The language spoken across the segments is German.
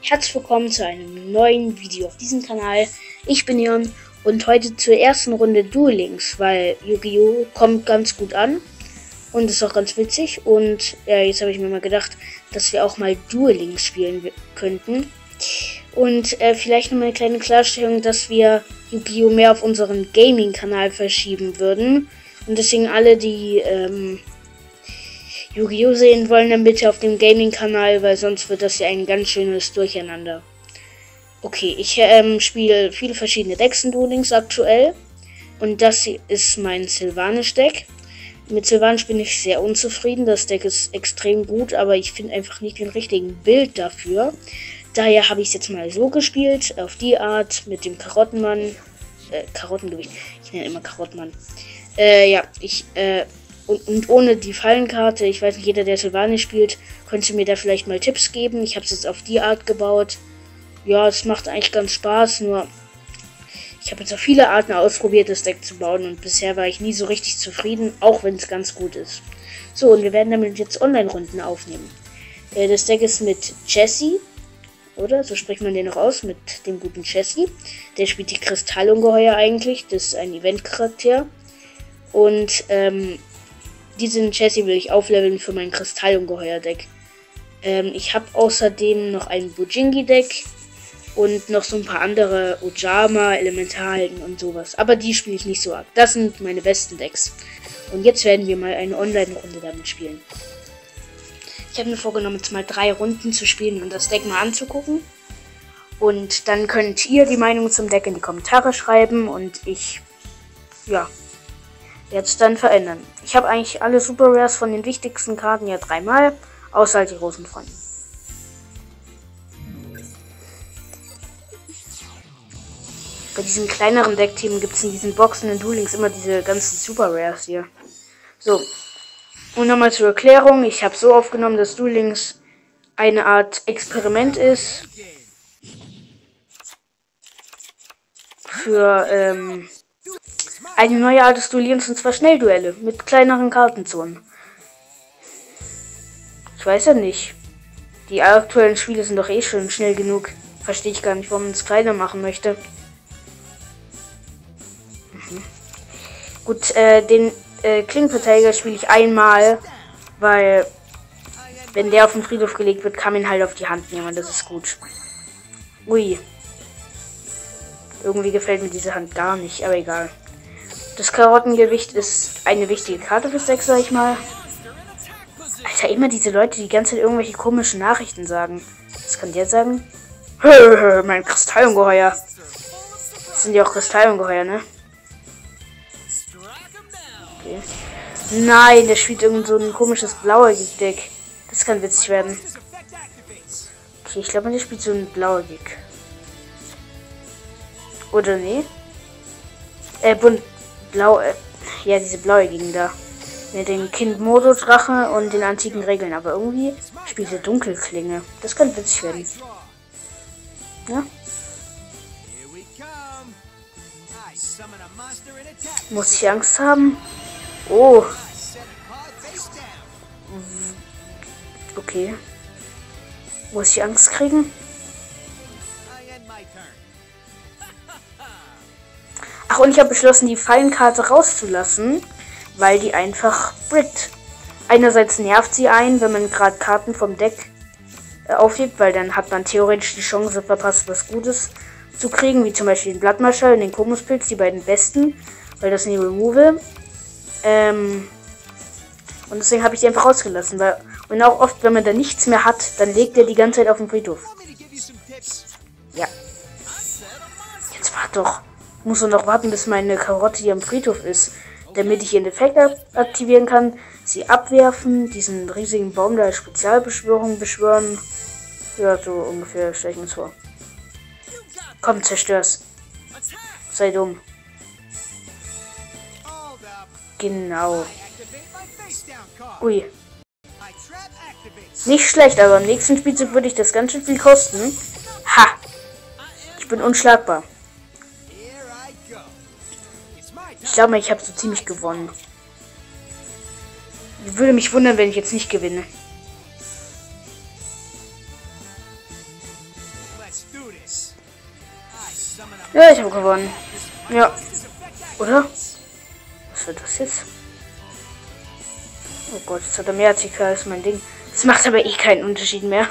Herzlich willkommen zu einem neuen Video auf diesem Kanal. Ich bin Jan und heute zur ersten Runde Duel Links, weil Yu-Gi-Oh! Kommt ganz gut an und ist auch ganz witzig. Und ja, jetzt habe ich mir mal gedacht, dass wir auch mal Duel Links spielen könnten. Und vielleicht noch mal eine kleine Klarstellung, dass wir Yu-Gi-Oh! Mehr auf unseren Gaming-Kanal verschieben würden. Und deswegen alle, die Yu-Gi-Oh! Sehen wollen, dann bitte auf dem Gaming-Kanal, weil sonst wird das ja ein ganz schönes Durcheinander. Okay, ich spiele viele verschiedene Decks in Duel Links aktuell. Und das hier ist mein Sylvanisch-Deck. Mit Sylvanisch bin ich sehr unzufrieden. Das Deck ist extrem gut, aber ich finde einfach nicht den richtigen Bild dafür. Daher habe ich es jetzt mal so gespielt, auf die Art, mit dem Karottenmann. Karottengewicht. Ich nenne immer Karottenmann. Und ohne die Fallenkarte, ich weiß nicht, jeder, der Sylvanisch spielt, könnte mir da vielleicht mal Tipps geben. Ich habe es jetzt auf die Art gebaut. Ja, es macht eigentlich ganz Spaß, nur ich habe jetzt auf viele Arten ausprobiert, das Deck zu bauen und bisher war ich nie so richtig zufrieden, auch wenn es ganz gut ist. So, und wir werden damit jetzt Online-Runden aufnehmen. Das Deck ist mit Jesse, oder? So spricht man den noch aus, mit dem guten Jesse. Der spielt die Kristallungeheuer eigentlich, das ist ein Event-Charakter. Und, diesen Jesse will ich aufleveln für mein Kristallungeheuer-Deck. Ich habe außerdem noch ein Bujingi-Deck und noch so ein paar andere Ojama, Elementalhelden und sowas. Aber die spiele ich nicht so arg. Das sind meine besten Decks. Und jetzt werden wir mal eine Online-Runde damit spielen. Ich habe mir vorgenommen, jetzt mal 3 Runden zu spielen und das Deck mal anzugucken. Und dann könnt ihr die Meinung zum Deck in die Kommentare schreiben und ich, ja, jetzt dann verändern. Ich habe eigentlich alle Super Rares von den wichtigsten Karten ja 3-mal, außer halt die Rosenfreunde. Bei diesen kleineren Deckthemen gibt es in diesen Boxen in Duel Links immer diese ganzen Super Rares hier. So, und nochmal zur Erklärung. Ich habe so aufgenommen, dass Duel Links eine Art Experiment ist für eine neue Art des Duellierens, und zwar Schnellduelle mit kleineren Kartenzonen. Ich weiß ja nicht. Die aktuellen Spiele sind doch eh schon schnell genug. Verstehe ich gar nicht, warum man es kleiner machen möchte. Gut, den Klingenverteidiger spiele ich einmal, weil wenn der auf den Friedhof gelegt wird, kann man ihn halt auf die Hand nehmen und das ist gut. Ui. Irgendwie gefällt mir diese Hand gar nicht, aber egal. Das Karottengewicht ist eine wichtige Karte fürs Deck, sag ich mal. Alter, immer diese Leute, die die ganze Zeit irgendwelche komischen Nachrichten sagen. Was kann der sagen? Mein Kristallungeheuer. Das sind ja auch Kristallungeheuer, ne? Okay. Nein, der spielt irgend so ein komisches blaues Deck. Das kann witzig werden. Okay, ich glaube, der spielt so ein blauer Deck. Oder nee? Blau, ja, diese blaue Gegend da. Mit dem Kind Modo Drache und den antiken Regeln. Aber irgendwie spielt er Dunkelklinge. Das kann witzig werden. Ja? Muss ich Angst haben? Oh. Okay. Muss ich Angst kriegen? Ach, und ich habe beschlossen, die Fallenkarte rauszulassen, weil die einfach brickt. Einerseits nervt sie ein, wenn man gerade Karten vom Deck aufhebt, weil dann hat man theoretisch die Chance verpasst, was Gutes zu kriegen, wie zum Beispiel den Blattmarschall und den Komuspilz, die beiden besten, weil das sind die Removal. Und deswegen habe ich die einfach rausgelassen, weil, und auch oft, wenn man da nichts mehr hat, dann legt er die ganze Zeit auf den Friedhof. Ja. Jetzt wart doch. Ich muss nur noch warten, bis meine Karotte hier am Friedhof ist, damit ich ihren Effekt aktivieren kann, sie abwerfen, diesen riesigen Baum da als Spezialbeschwörung beschwören. Ja, so ungefähr stelle ich mir das vor. Komm, zerstör's. Sei dumm. Genau. Ui. Nicht schlecht, aber im nächsten Spielzug würde ich das ganz schön viel kosten. Ha! Ich bin unschlagbar. Ich glaube, ich habe so ziemlich gewonnen. Ich würde mich wundern, wenn ich jetzt nicht gewinne. Ja, ich habe gewonnen. Ja. Oder? Was wird das jetzt? Oh Gott, jetzt hat er mehr ATK als mein Ding. Das macht aber eh keinen Unterschied mehr.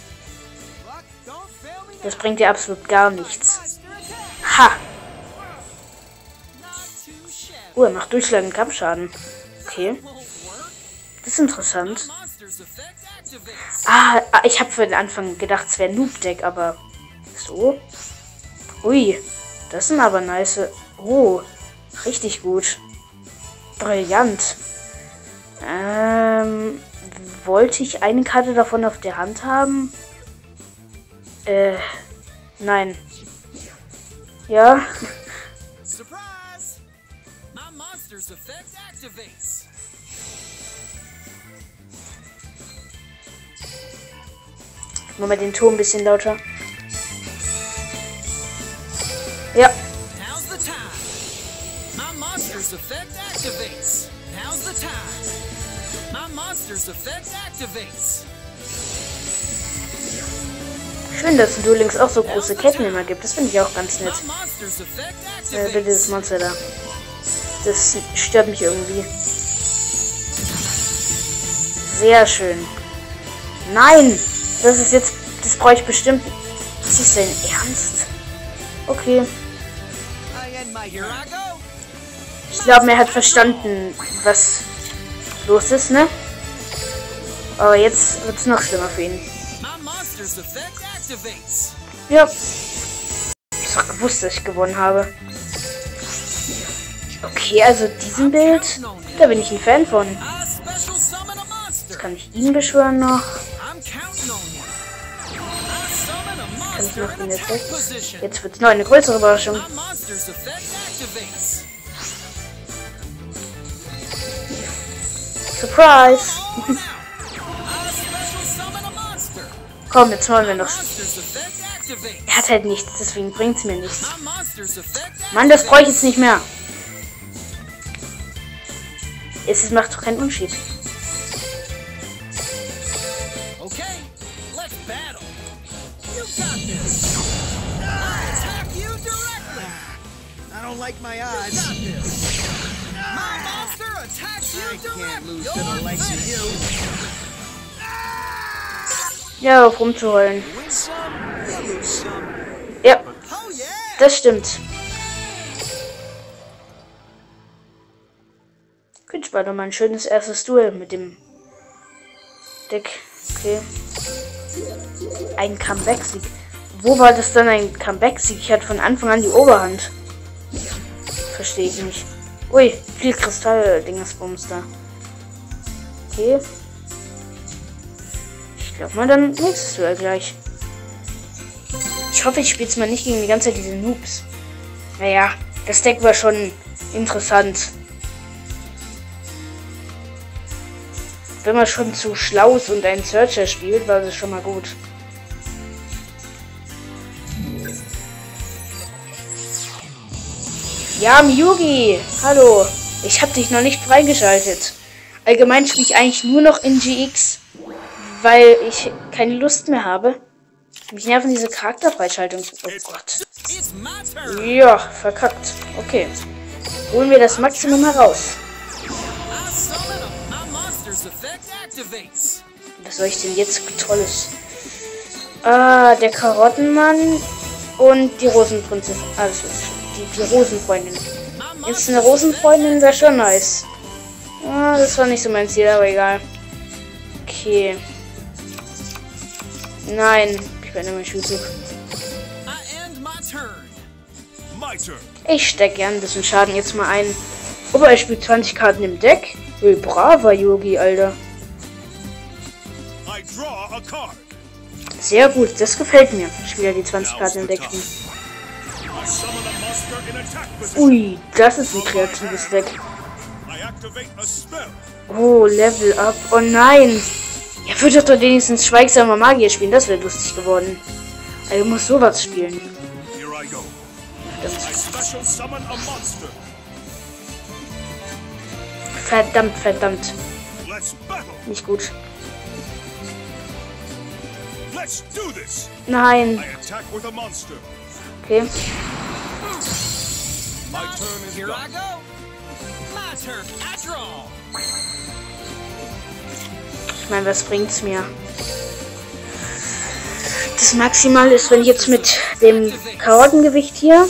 Das bringt dir absolut gar nichts. Ha! Oh, er macht durchschlagenden Kampfschaden. Okay. Das ist interessant. Ich habe für den Anfang gedacht, es wäre ein Noob-Deck, aber so. Ui, das sind aber nice. Oh, richtig gut. Brillant. Wollte ich eine Karte davon auf der Hand haben? Nein. Ja. Machen wir den Ton ein bisschen lauter. Ja. Schön, dass es Duel Links auch so große Ketten immer gibt. Das finde ich auch ganz nett. Bitte das Monster da. Das stört mich irgendwie. Sehr schön. Nein! Das ist jetzt... Das brauche ich bestimmt... Was ist denn Ernst? Okay. Ich glaube, er hat verstanden, was los ist, ne? Aber jetzt wird es noch schlimmer für ihn. Ja. Ich hab doch gewusst, dass ich gewonnen habe. Okay, also diesen Bild, da bin ich ein Fan von. Jetzt kann ich ihn beschwören noch. Kann ich noch den Effekt? Jetzt wird es noch eine größere Überraschung. Surprise! Komm, jetzt wollen wir noch. Er hat halt nichts, deswegen bringt es mir nichts. Mann, das brauche ich jetzt nicht mehr. Es macht doch keinen Unterschied. Ja, auf rumzuholen. Ja, das stimmt. Gut, war doch mal ein schönes erstes Duell mit dem Deck. Okay. Ein Comeback-Sieg. Wo war das dann ein Comeback-Sieg? Ich hatte von Anfang an die Oberhand. Verstehe ich nicht. Ui, viel Kristall-Dingesbums da. Okay. Ich glaube mal dann nächstes Duell gleich. Ich hoffe, ich spiele es mal nicht gegen die ganze Zeit diese Noobs. Naja, das Deck war schon interessant. Wenn man schon zu schlau ist und einen Searcher spielt, war das schon mal gut. Ja, Miyugi! Hallo! Ich habe dich noch nicht freigeschaltet. Allgemein spiele ich eigentlich nur noch in GX, weil ich keine Lust mehr habe. Mich nerven diese Charakterfreischaltung. Oh Gott. Ja, verkackt. Okay. Holen wir das Maximum heraus. Was soll ich denn jetzt Tolles? Ah, der Karottenmann und die Rosenprinzessin. Also die Rosenfreundin. Jetzt eine Rosenfreundin wäre schon nice. Ah, das war nicht so mein Ziel, aber egal. Okay. Nein, ich beende meinen Spielzug. Ich stecke gern ein bisschen Schaden jetzt mal ein. Aber er spielt 20 Karten im Deck. Ey, braver Yogi, Alter. Sehr gut, das gefällt mir. Ich will ja die 20 Karten im Deck spielen. Ui, das ist ein kreatives Deck. Oh, Level Up. Oh nein. Er würde doch wenigstens schweigsamer Magier spielen. Das wäre lustig geworden. Also muss sowas spielen. Verdammt, verdammt. Nicht gut. Nein. Okay. Ich meine, was bringt's mir? Das Maximal ist, wenn ich jetzt mit dem Karottengewicht hier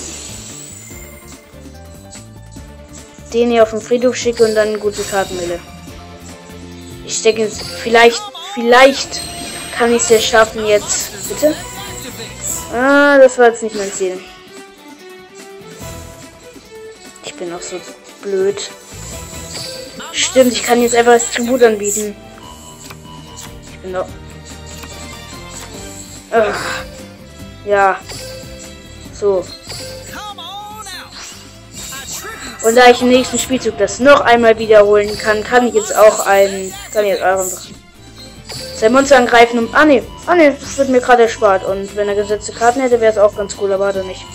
den hier auf den Friedhof schicke und dann gute Kartenmille. Ich denke, vielleicht kann ich es ja schaffen jetzt. Bitte? Ah, das war jetzt nicht mein Ziel. Ich bin auch so blöd. Stimmt, ich kann jetzt einfach das Tribut anbieten. Ich bin doch... Ja. So. Und da ich im nächsten Spielzug das noch einmal wiederholen kann, kann ich jetzt auch sein Monster angreifen und... Ah ne, das wird mir gerade erspart. Und wenn er gesetzte Karten hätte, wäre es auch ganz cool, aber hat er nicht.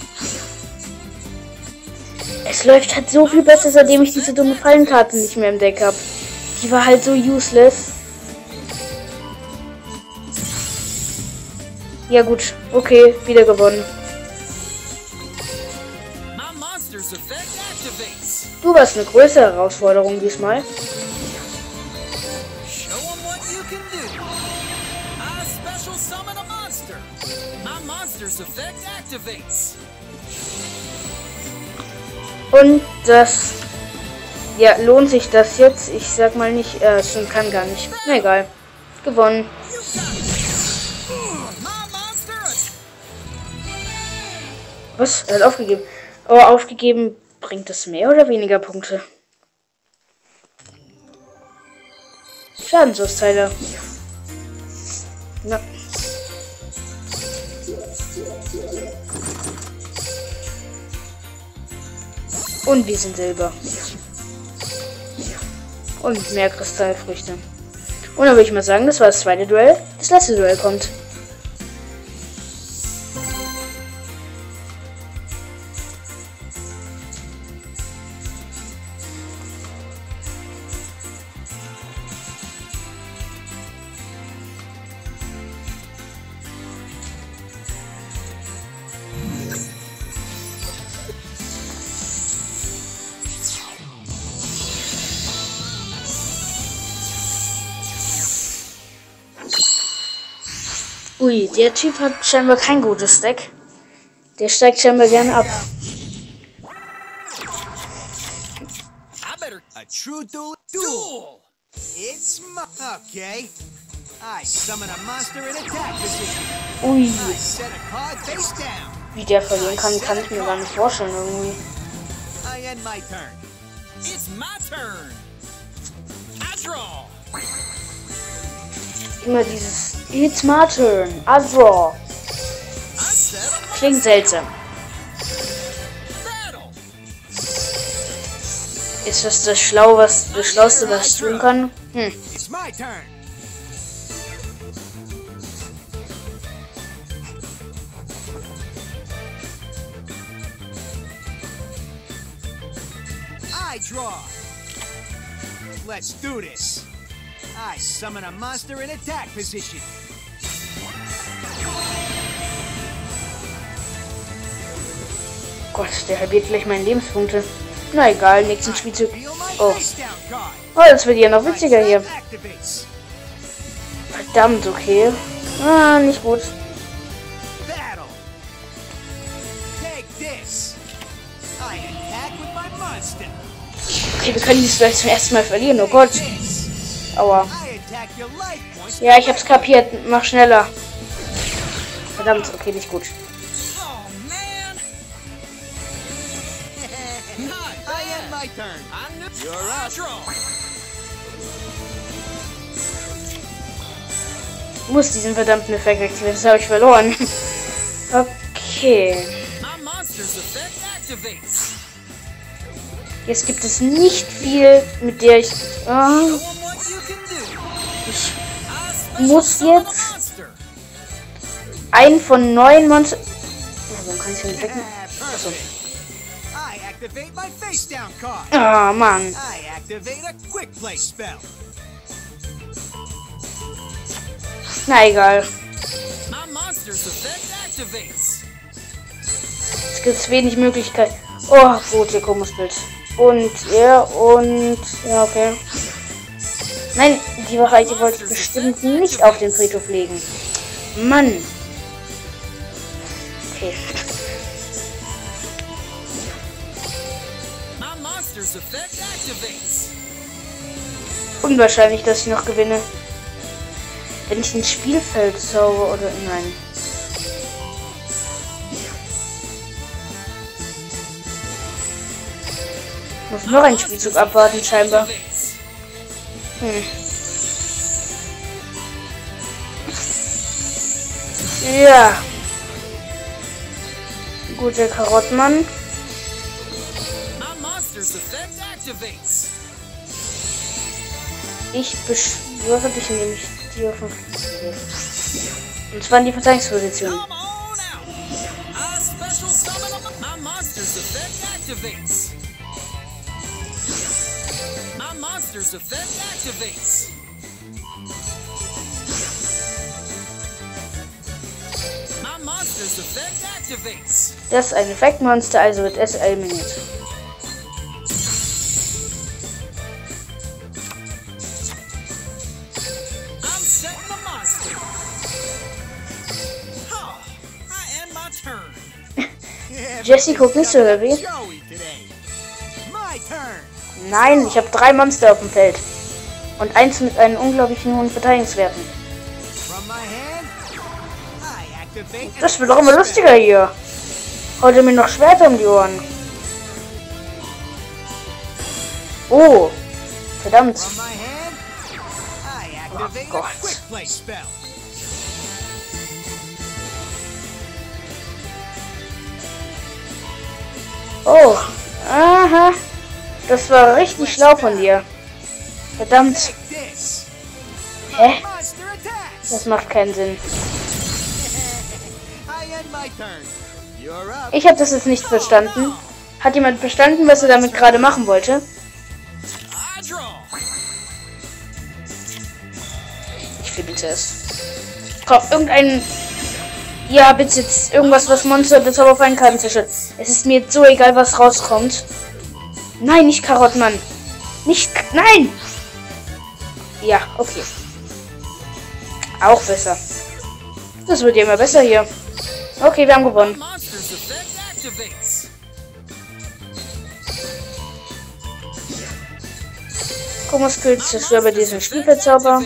Es läuft halt so viel besser, seitdem ich diese dumme Fallenkarte nicht mehr im Deck habe. Die war halt so useless. Ja gut, okay, wieder gewonnen. Du warst eine größere Herausforderung diesmal. Und das... Ja, lohnt sich das jetzt? Ich sag mal nicht, schon kann gar nicht. Na egal. Gewonnen. Was? Er hat aufgegeben. Oh, aufgegeben. Bringt das mehr oder weniger Punkte? Schadensausteiler. Na. Und wir sind Silber. Und mehr Kristallfrüchte. Und dann würde ich mal sagen, das war das zweite Duell. Das letzte Duell kommt. Ui, der Typ hat scheinbar kein gutes Deck. Der steigt scheinbar gerne ab. A true duel. It's okay. I summon a monster in attack position. Ui. I set a card face down. Wie der verlieren kann ich mir gar nicht vorstellen irgendwie. I end my turn. It's my turn. I draw. Immer dieses It's my turn, I draw. Klingt seltsam. Ist das Schlauste, was ich tun kann? It's my turn. I draw. Let's do this. I summon a monster in attack position. Gott, der halbiert gleich meine Lebenspunkte. Na egal, nächsten Spielzug. Oh. Oh, das wird ja noch witziger hier. Verdammt, okay. Ah, nicht gut. Okay, wir können dies gleich zum ersten Mal verlieren. Oh Gott. Aua. Ja, ich hab's kapiert. Mach schneller. Verdammt, okay, nicht gut. Ich muss diesen verdammten Effekt aktivieren, das habe ich verloren. Okay. Jetzt gibt es nicht viel, mit der ich... ich muss jetzt einen von 9 Monster... Warum kann ich den wecken? Achso. Ah, Mann. Na egal. Es gibt wenig Möglichkeiten. Oh, gut, hier Komischbild. Und er und... Ja, okay. Nein, die Bereiche wollte ich bestimmt nicht auf den Friedhof legen. Mann. Okay. Unwahrscheinlich, dass ich noch gewinne. Wenn ich ein Spielfeld zauber oder... Nein. Muss noch einen Spielzug abwarten, scheinbar. Ja. Gut, der Karottmann. Ich beschwöre dich, indem ich dir auf den Friedhof gehe. Und zwar in die Verteidigungsposition. Das ist ein Effektmonster, also wird es eliminiert. Jesse guckt nicht so heavy. Nein, ich habe 3 Monster auf dem Feld. Und eins mit einem unglaublichen hohen Verteidigungswerten. Das wird doch immer lustiger hier. Heute mir noch Schwerter um die Ohren. Oh. Verdammt. Oh Gott. Oh. Aha. Das war richtig schlau von dir. Verdammt. Hä? Das macht keinen Sinn. Ich habe das jetzt nicht verstanden. Hat jemand verstanden, was er damit gerade machen wollte? Ich finde es. Komm, irgendein... Ja, bitte jetzt irgendwas, was Monster oder Zauberfallenkarten zerstört. Es ist mir jetzt so egal, was rauskommt. Nein, nicht Karottmann. Nicht... Nein! Ja, okay. Auch besser. Das wird ja immer besser hier. Okay, wir haben gewonnen. Komischbild zerstört bei diesem Spielfeldzauber.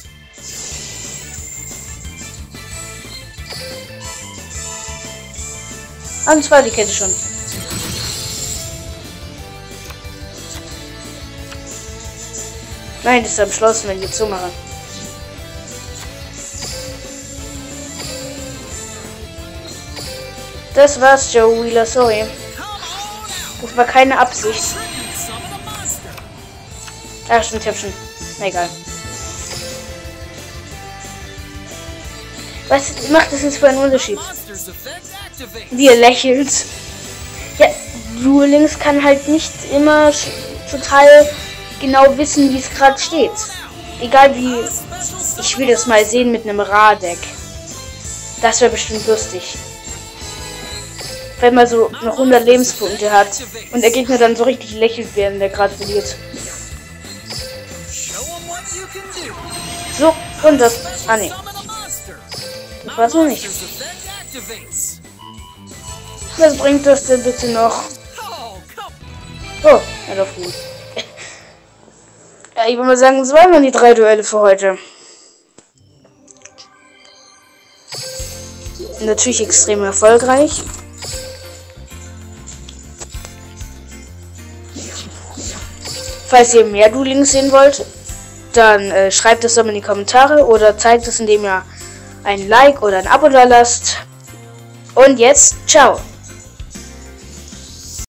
Und zwar die Kette schon. Nein, das ist am Schloss, wenn ich zumache. Das war's, Joe Wheeler, sorry. Das war keine Absicht. Ah, stimmt, ich hab schon. Na egal. Was macht das jetzt für einen Unterschied? Wie er lächelt. Ja, Duel Links kann halt nicht immer total genau wissen, wie es gerade steht. Egal wie... Ich will das mal sehen mit einem Ra-Deck. Das wäre bestimmt lustig. Wenn man so noch 100 Lebenspunkte hat und der Gegner dann so richtig lächelt, während der gerade verliert. So, und das... Ah, ne. Das war's noch nicht. Was bringt das denn bitte noch? Oh, er läuft gut. Ja, ich würde mal sagen, das waren dann die 3 Duelle für heute. Natürlich extrem erfolgreich. Falls ihr mehr Duel Links sehen wollt, dann schreibt es doch in die Kommentare oder zeigt es, indem ihr ein Like oder ein Abo da lasst. Und jetzt, ciao!